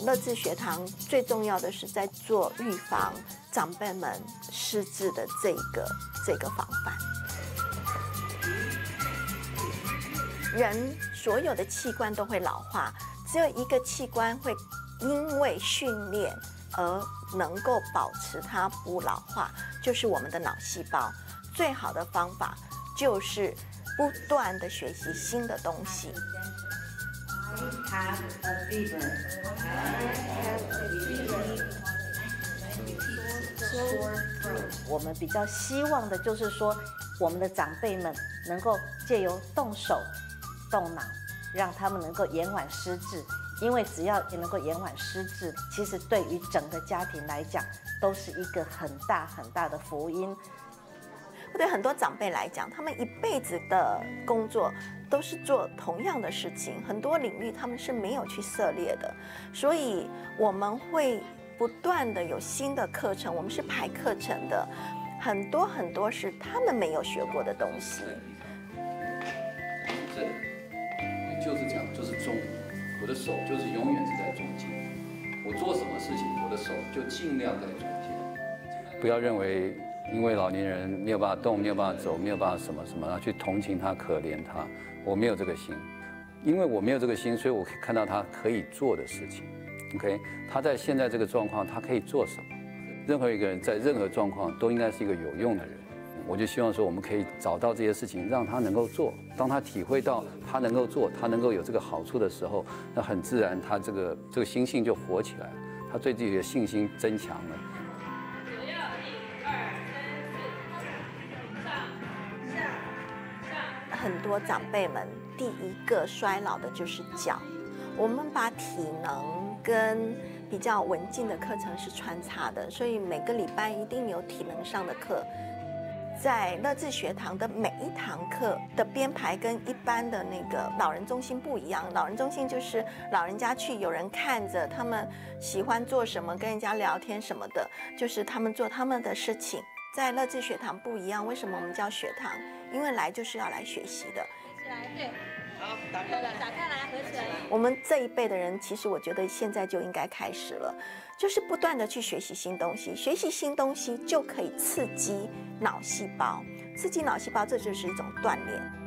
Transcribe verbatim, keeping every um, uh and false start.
乐智学堂最重要的是在做预防长辈们失智的这个这个防范。人所有的器官都会老化，只有一个器官会因为训练而能够保持它不老化，就是我们的脑细胞。最好的方法就是不断的学习新的东西。 我们比较希望的就是说，我们的长辈们能够借由动手动脑，让他们能够延缓失智。因为只要能够延缓失智，其实对于整个家庭来讲，都是一个很大很大的福音。 对很多长辈来讲，他们一辈子的工作都是做同样的事情，很多领域他们是没有去涉猎的，所以我们会不断的有新的课程，我们是排课程的，很多很多是他们没有学过的东西。 这也就是这样，就是中，我的手就是永远是在中间，我做什么事情，我的手就尽量在中间，不要认为。因为老年人没有办法动，没有办法走，没有办法什么什么，然后去同情他、可怜他，我没有这个心，因为我没有这个心，所以我可以看到他可以做的事情。OK， 他在现在这个状况，他可以做什么？任何一个人在任何状况都应该是一个有用的人。我就希望说，我们可以找到这些事情，让他能够做。当他体会到他能够做，他能够有这个好处的时候，那很自然，他这个这个心性就活起来了，他对自己的信心增强了。 很多长辈们第一个衰老的就是脚，我们把体能跟比较文静的课程是穿插的，所以每个礼拜一定有体能上的课。在乐智学堂的每一堂课的编排跟一般的那个老人中心不一样，老人中心就是老人家去有人看着，他们喜欢做什么跟人家聊天什么的，就是他们做他们的事情。在乐智学堂不一样，为什么我们叫学堂？因为来就是要来学习的。 合起来，对，好，打开了，打开来，合起来。 我们这一辈的人，其实我觉得现在就应该开始了，就是不断的去学习新东西，学习新东西就可以刺激脑细胞，刺激脑细胞，这就是一种锻炼。